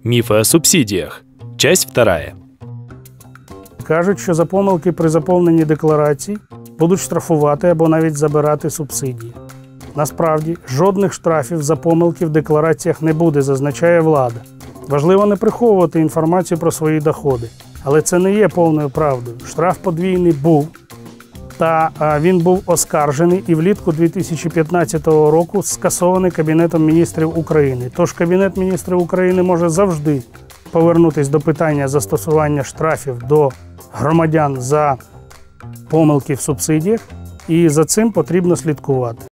Мифы о субсидиях. Часть 2. Кажуть, що за помилки при заповненні декларацій будуть штрафувати або навіть забирати субсидії. Насправді, жодних штрафів за помилки в деклараціях не буде, зазначає влада. Важливо не приховувати інформацію про свої доходи. Але це не є повною правдою. Штраф подвійний був, та він був оскаржений і влітку 2015 року скасований Кабінетом міністрів України. Тож Кабінет міністрів України може завжди повернутися до питання застосування штрафів до громадян за помилки в субсидіях, і за цим потрібно слідкувати.